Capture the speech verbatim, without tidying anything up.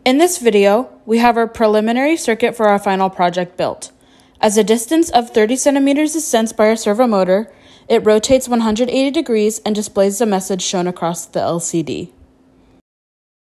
In this video, we have our preliminary circuit for our final project built. As a distance of thirty centimeters is sensed by our servo motor, it rotates one hundred eighty degrees and displays the message shown across the L C D.